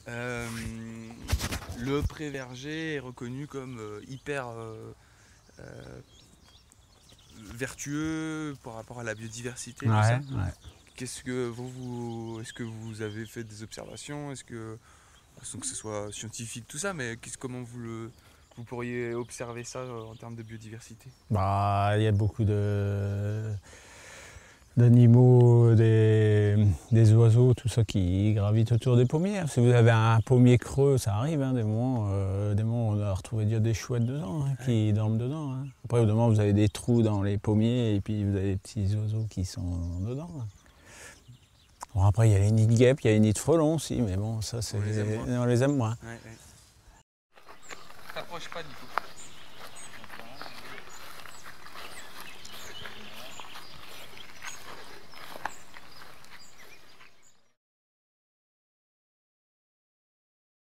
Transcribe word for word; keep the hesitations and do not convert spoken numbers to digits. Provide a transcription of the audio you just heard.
Euh, le pré-verger est reconnu comme euh, hyper euh, euh, vertueux par rapport à la biodiversité, tout Ouais, ça. ouais. Qu'est-ce que vous, vous est-ce que vous avez fait des observations? Est-ce que sans que ce soit scientifique tout ça, mais qu'est-ce, comment vous le vous pourriez observer ça euh, en termes de biodiversité? Bah, il y a beaucoup de d'animaux, des, des oiseaux, tout ça qui gravitent autour des pommiers. Si vous avez un pommier creux, ça arrive, hein, des moments, euh, des moments on a retrouvé déjà des chouettes dedans, hein, Ouais. qui dorment dedans. Hein. Après, au moment vous avez des trous dans les pommiers et puis vous avez des petits oiseaux qui sont dedans. Hein. Bon, après, il y a les nids de guêpes, il y a les nids de frelons aussi, mais bon, ça, c'est... On les aime moins. On les aime moins. Ouais, ouais. T'approches pas du coup.